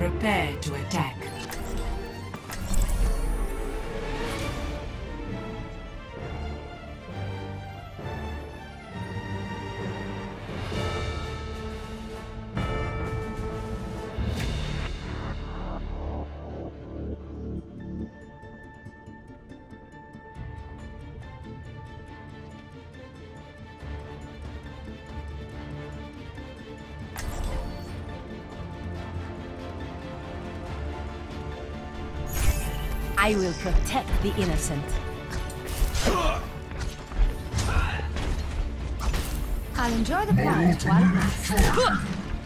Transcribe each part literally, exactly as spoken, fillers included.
Prepare to attack. I will protect the innocent. I'll enjoy the quiet while it lasts.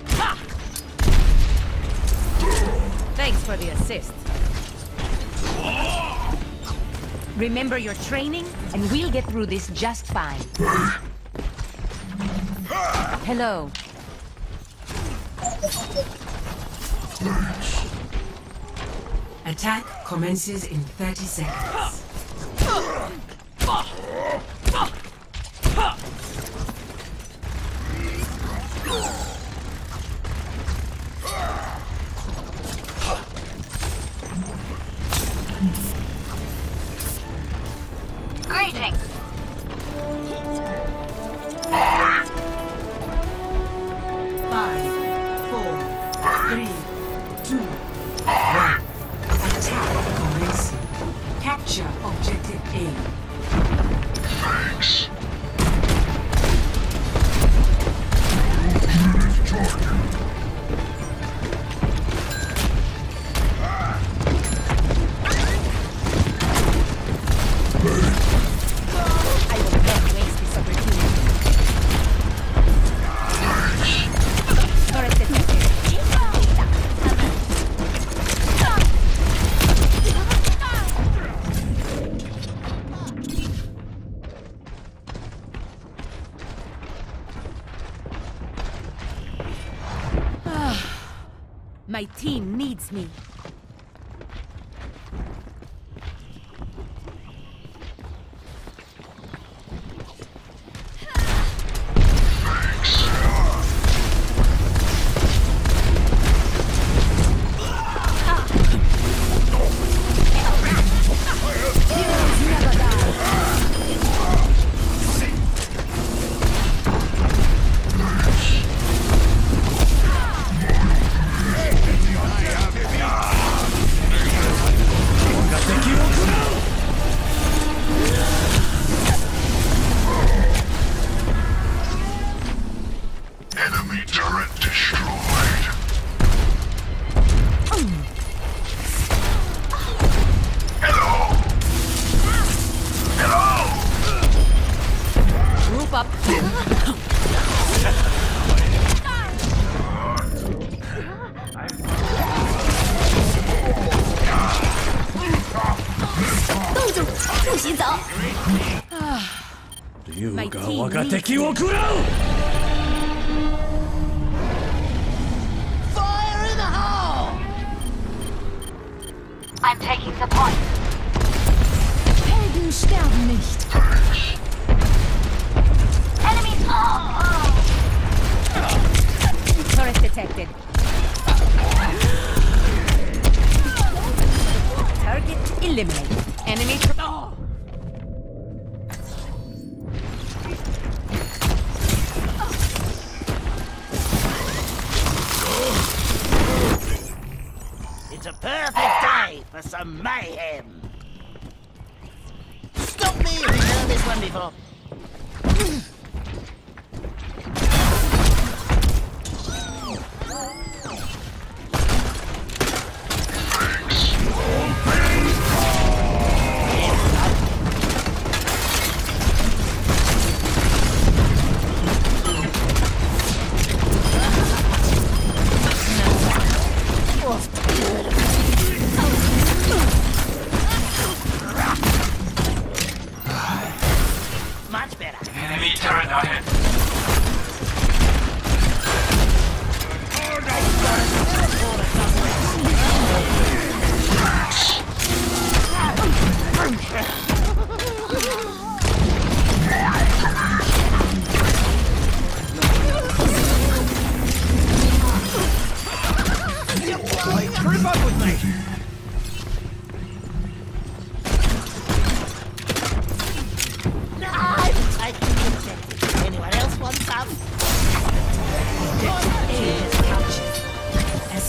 Thanks for the assist. Remember your training, and we'll get through this just fine. Hello. Attack commences in thirty seconds. Greetings. Five, four, three, two, one. Attack commencing. Capture objective A. Thanks. I will not waste this opportunity. Turret detected. My team needs me. Enemy turret destroyed. Hello. Hello. Group up. My team needs me. I'm taking the point. Helden sterben nicht. Enemies! Oh, oh. Turret detected. Target eliminated. Enemy. Oh. It's a perfect day for some mayhem. Stop me if you've heard this one before.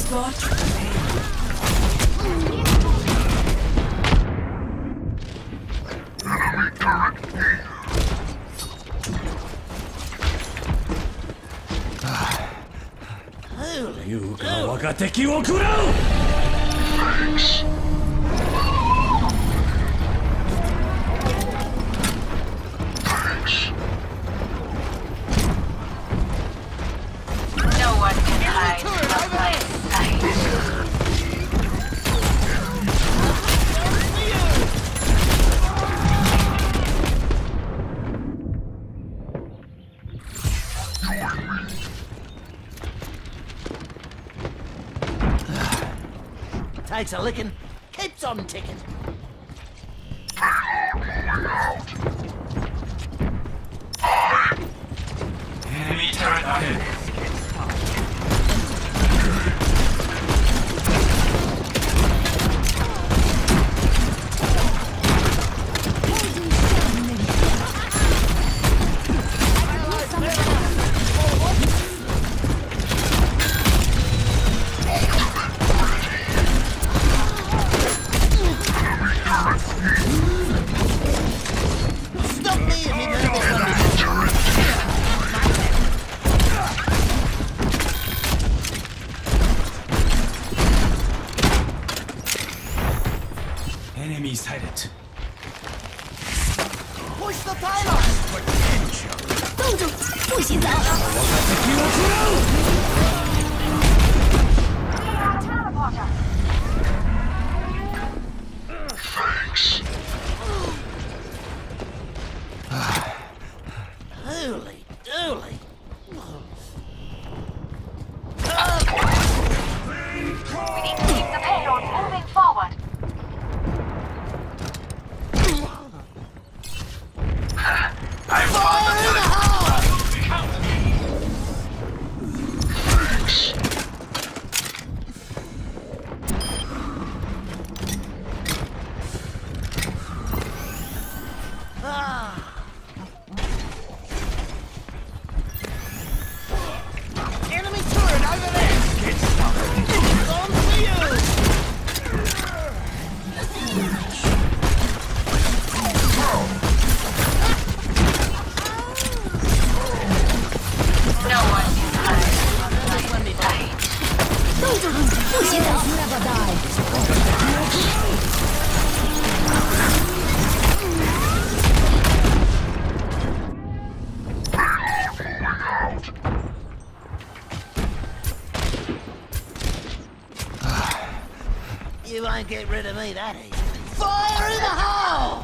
Spot the payload. Enemy turret here. 優雅な我が敵を食らう Thanks. Thanks. No one can hide from my sight. Takes a licking, keeps on ticking. Enemy turret ahead. Stop me if you know this one. Enemy sighted. Push the payload. 洞主，不洗澡。 敵を食らう Teleporter. Thanks. Holy dooly. We need to keep the payload moving forward. Fire in the hole! Thanks. Enemy turret over there! On for you! No one can hide from my sight. 洞主，不洗澡。Never die。 You won't get rid of me that easy. Fire in the hole!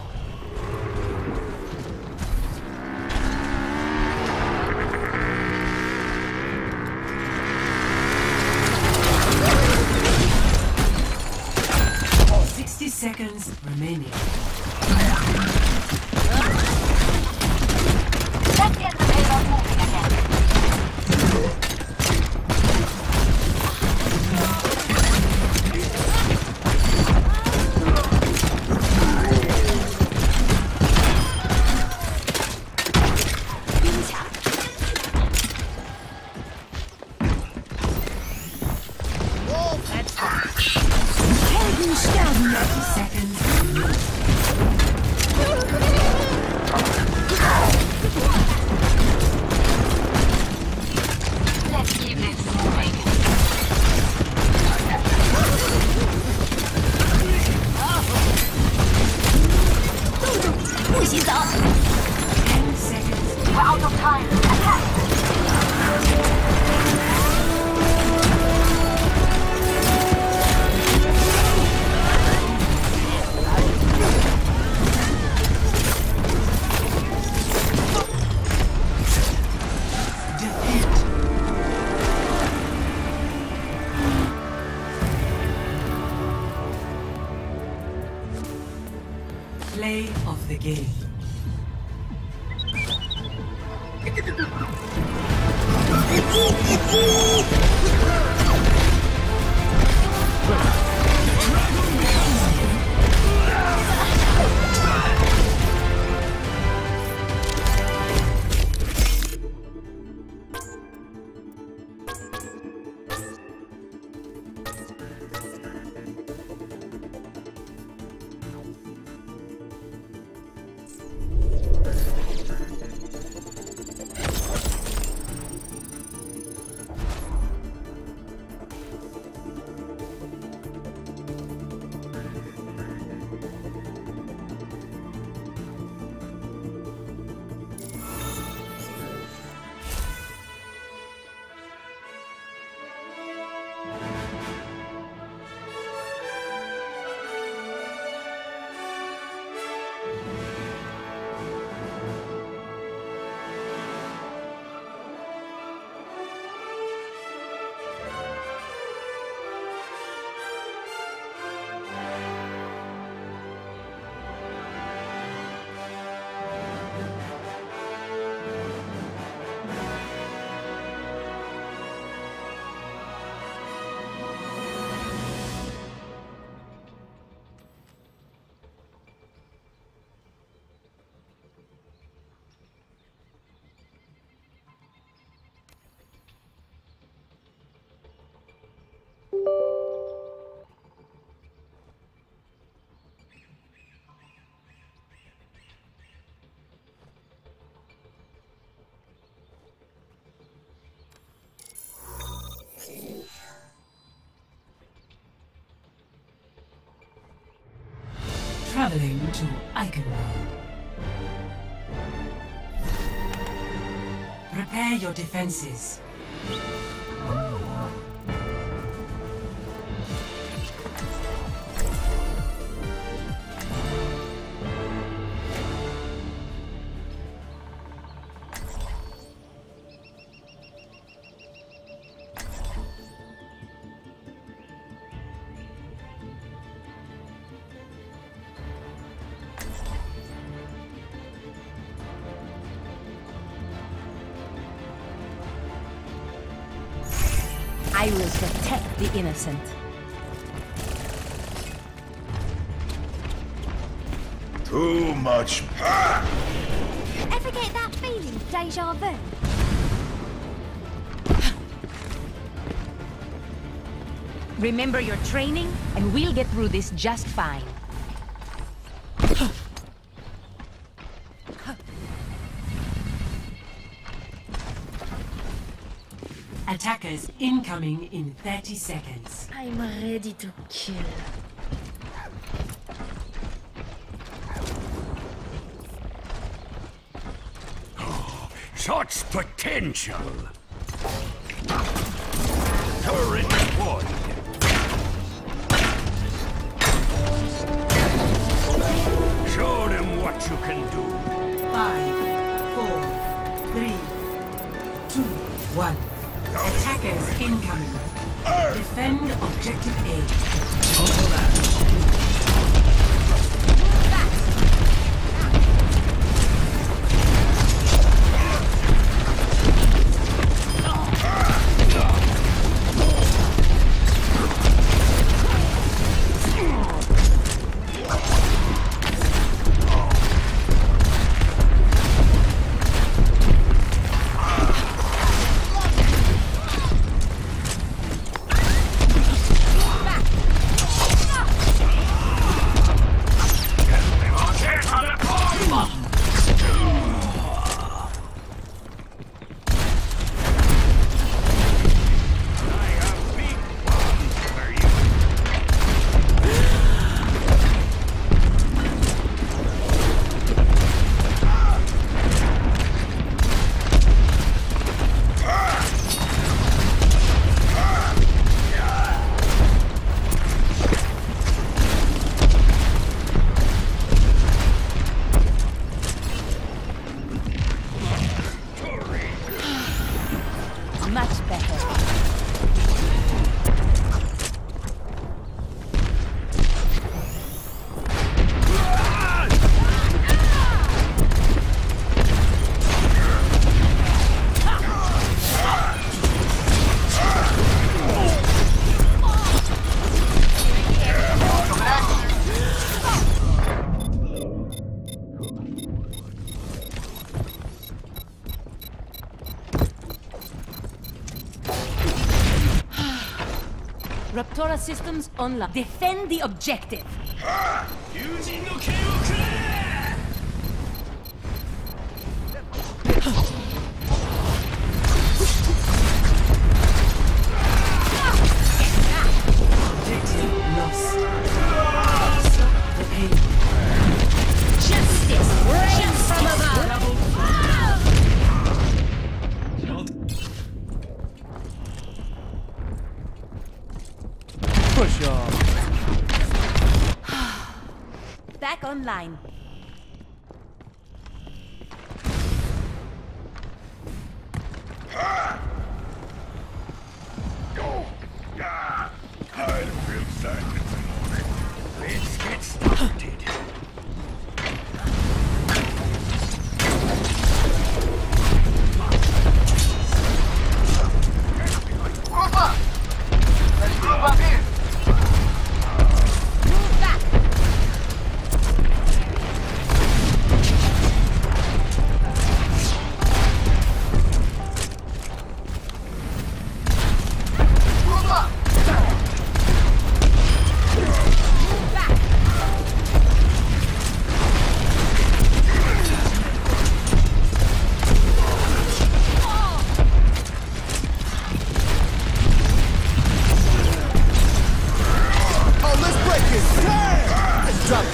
sixty seconds remaining. Let's get the payload moving again. Oh, that's thirty seconds remaining. Let's keep this moving. 不洗澡。 ten seconds. We're out of time. Attack! Defeat. Play of the game. Traveling to Eichenwald. Prepare your defenses. I will protect the innocent. Too much power. Ever get that feeling, deja vu? Remember your training, and we'll get through this just fine. Attackers incoming in thirty seconds. I'm ready to kill. Such potential! Turret deployed! Show them what you can do! Five, four, three, two, one. Attackers incoming. Defend objective A. Much better. Raptora systems online. Defend the objective. Objective lost. Stop the pain. Justice reigns from above. Push off! Back online. I'd feel sad in the morning. Let's get started! Let's move up here! Move back. Move up!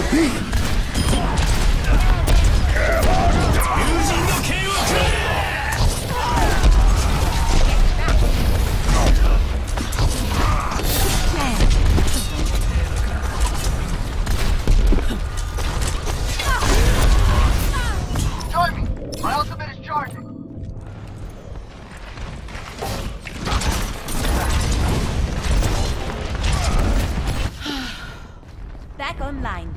Back online.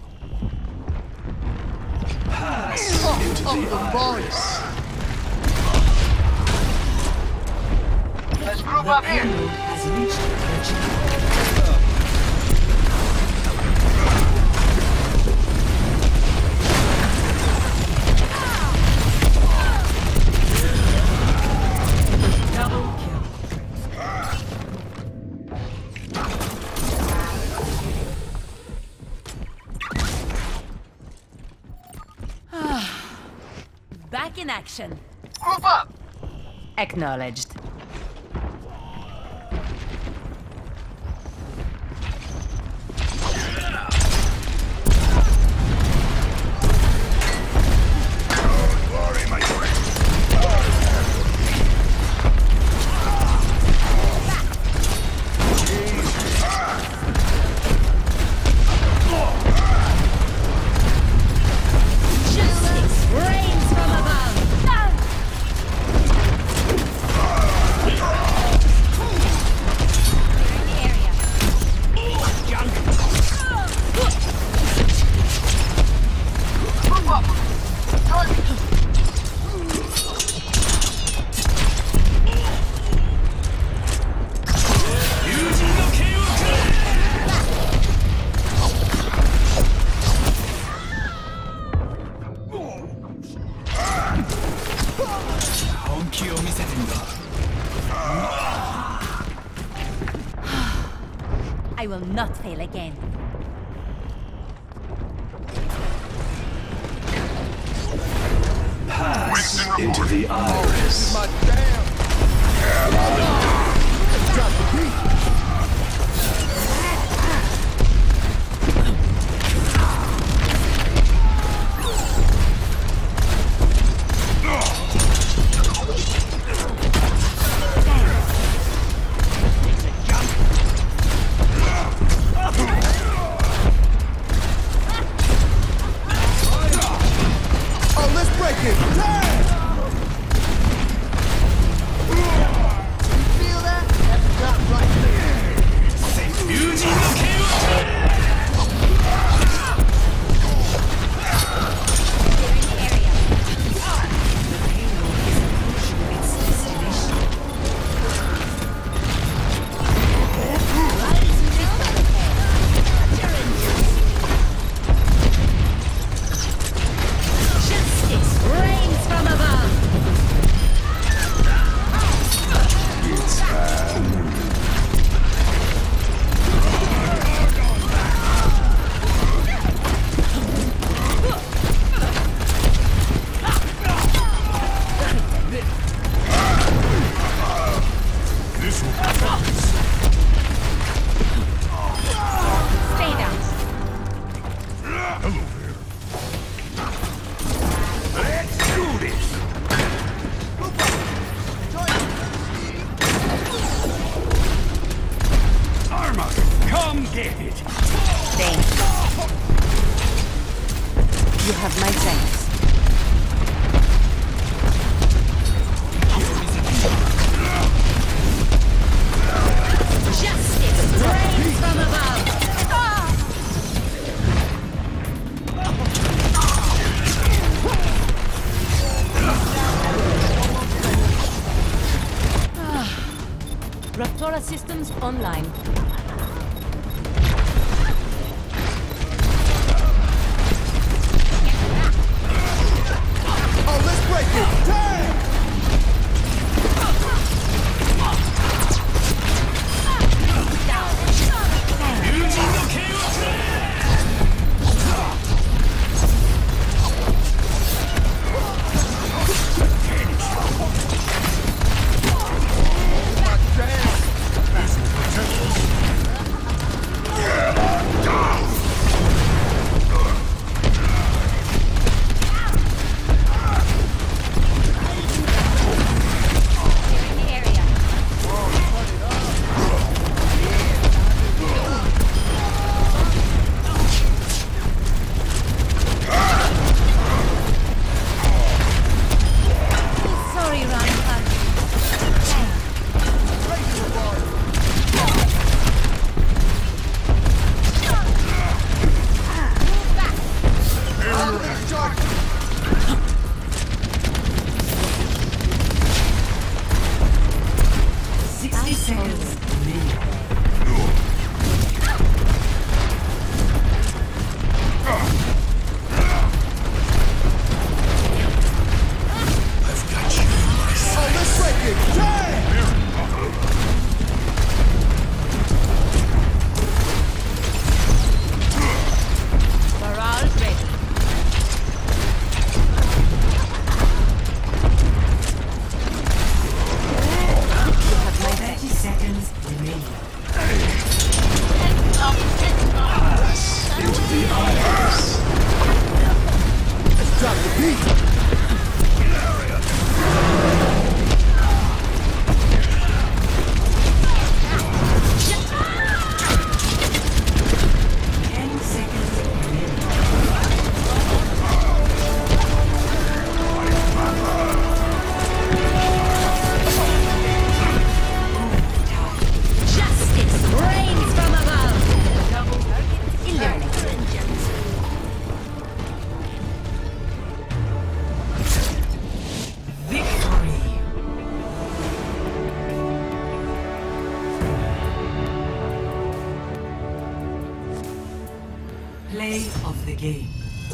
Let's group The up here. payload has reached the channel. Double kill. Back in action. Group up. Acknowledged. Don't worry, my friend. Justice reigns from above. Group up. Join me. I will not fail again. Into the iris. Oh, let's break it! Damn! Feel that? That's not right. Justice reigns from above. Stay down. Let's do this. Armor, come get it. Thanks. You have my thanks. Justice reigns from above. Raptora systems online. Oh, let's break it! Damn! remaining. I've got you in my sights. Oh, let's break it! Damn! Morale's ready. thirty seconds remaining. Into the iris. Let's drop the beat! Ten seconds remaining. Justice reigns from above. Double target eliminated. Victory. Play of the game.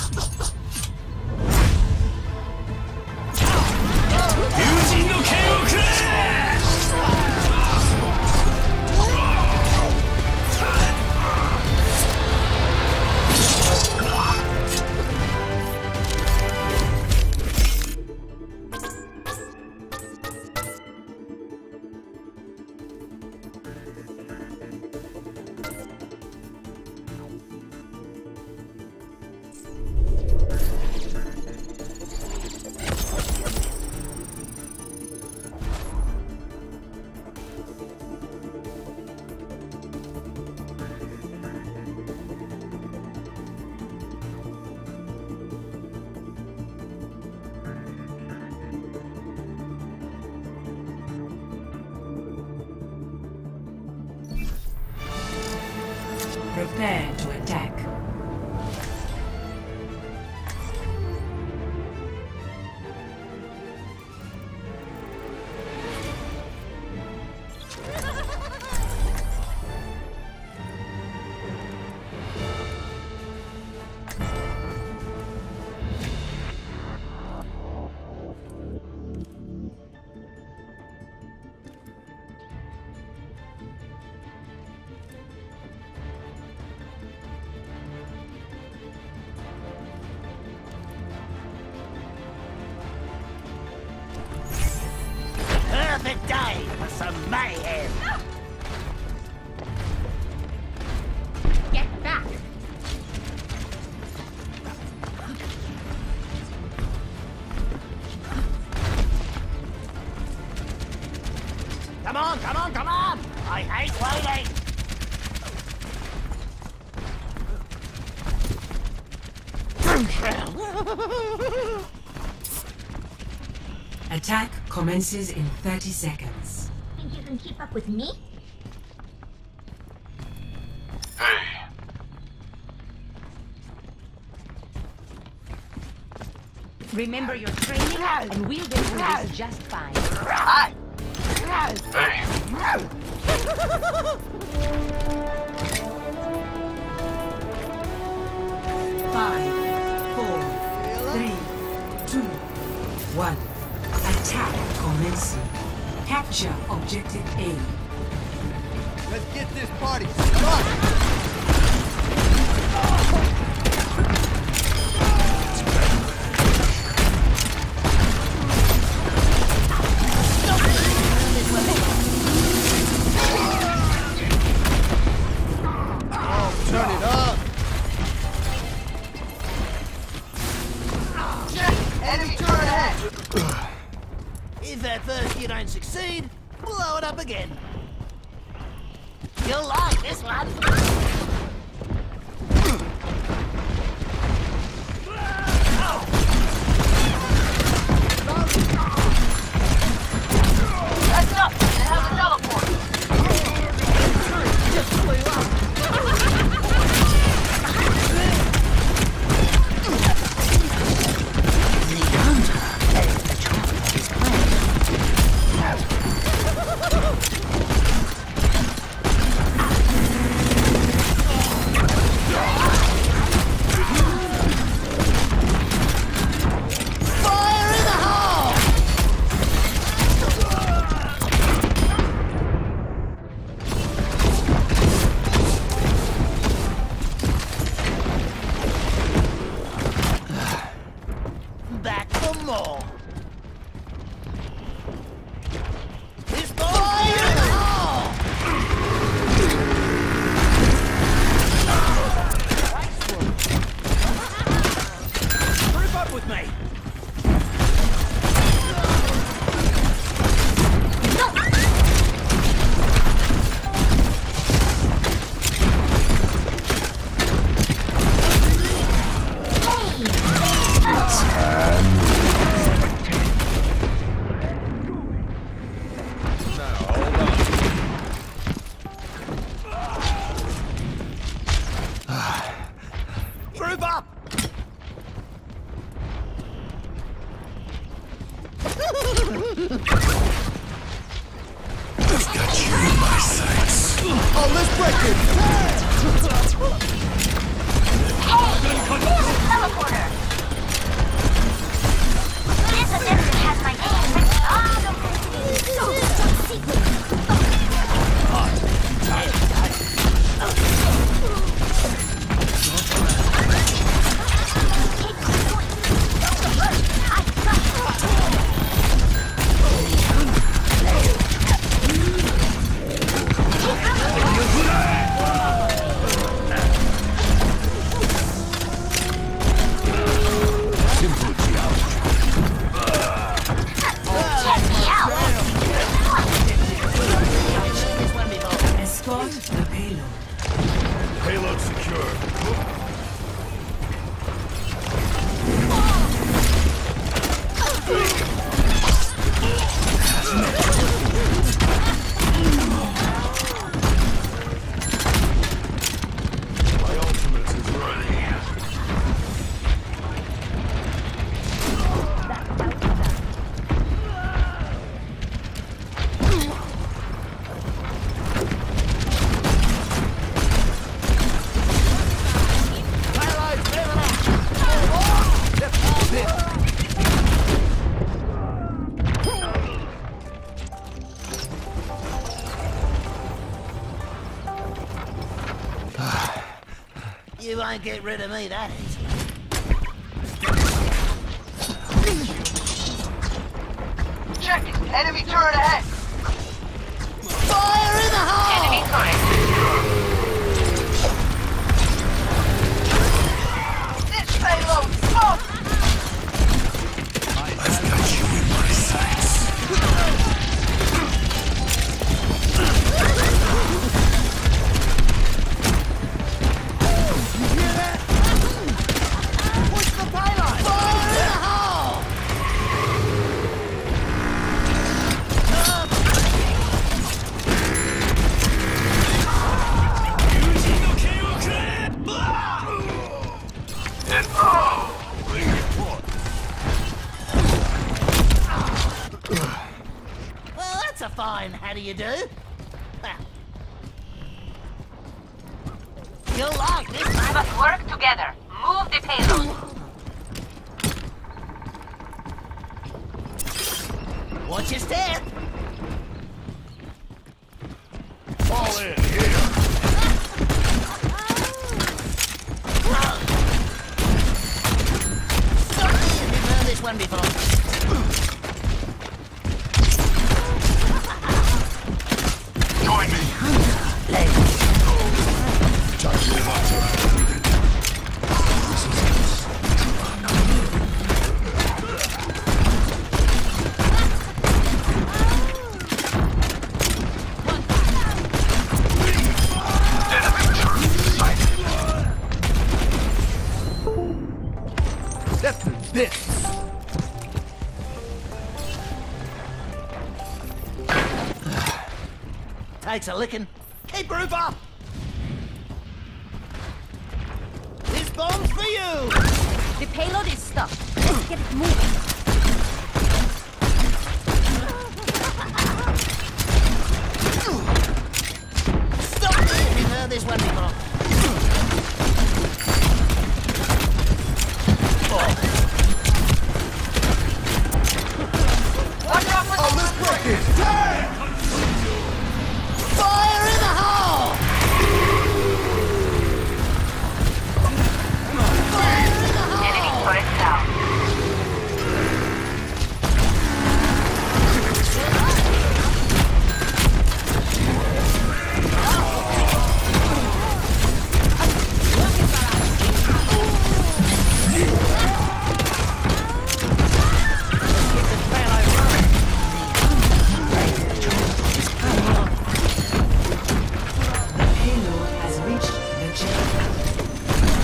Prepare to attack. Perfect day for some mayhem. Get back. Come on, come on, come on! I hate waiting! Attack commences in thirty seconds. Think you can keep up with me? Hey. Remember your training, and we'll get through this just fine. Hey. Five, four, three, two, one. Attack commencing. Capture objective A. Let's get this party started! Turn it up! Enemy turret ahead! If at first you don't succeed, blow it up again. You'll like this one. That's up! It has a teleport! Just blew up. Escort the payload. Payload secure. My ultimate is ready. You won't get rid of me that easy. Check it. Enemy turret ahead. Fire in the hole! Enemy turret. This payload smoked. I've got you in my sights. Push the payload! Fire in the hole! And oh! Bring report. Well, that's a fine how do you do. Well, you'll like this We one. must work together. Move the payload. Watch your step. Fall in here. You've heard this one before. Join me. That's this. Takes a licking. Keep roof up. This bomb's for you. The payload is stuck. Let's get it moving. Stop it. You've heard this one before. Watch out for the Fire in the hole! Fire in the hole! enemy turret down. The payload has reached the checkpoint.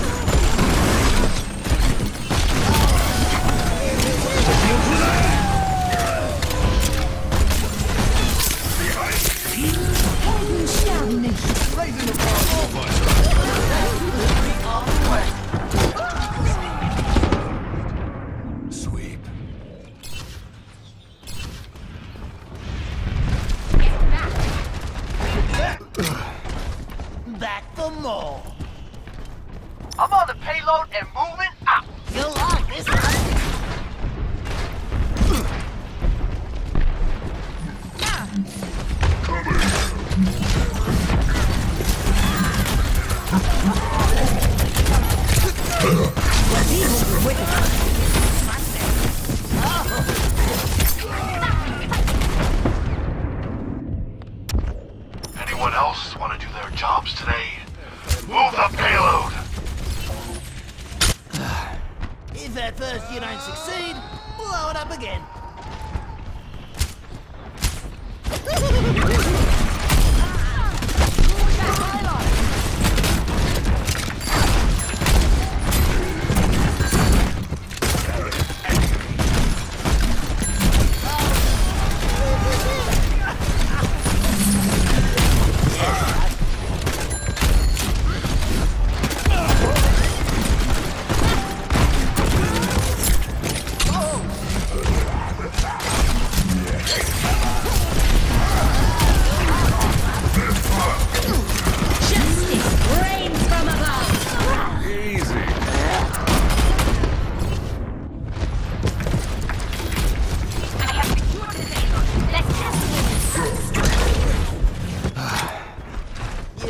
Sweep. Back for more. I'm on the payload and moving out. You'll like this one. Anyone else want to do their jobs today? Move the payload. If at first you don't succeed, blow it up again.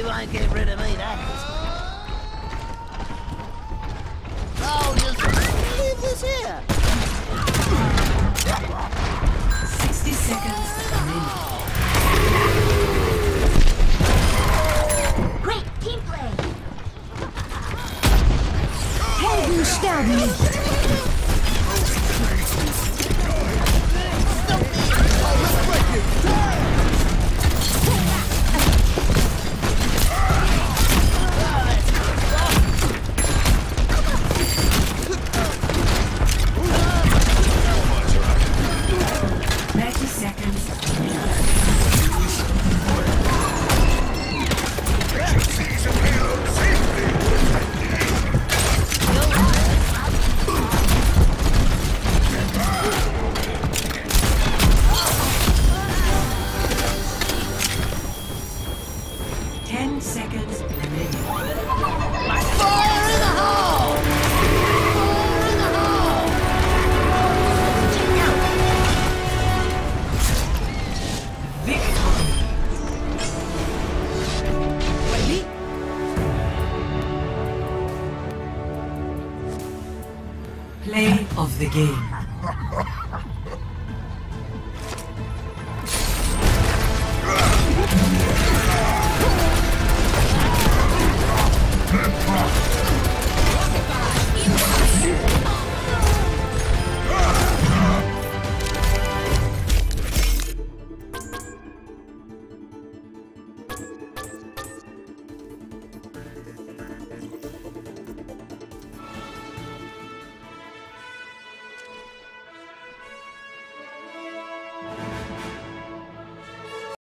won't get rid of me, that. Oh, just leave this here. sixty seconds remaining. Great team play. Helden sterben nicht. thirty seconds. Ten seconds remaining. Fire in the hole! Fire in the hole! Victory. Ready? Play of the game.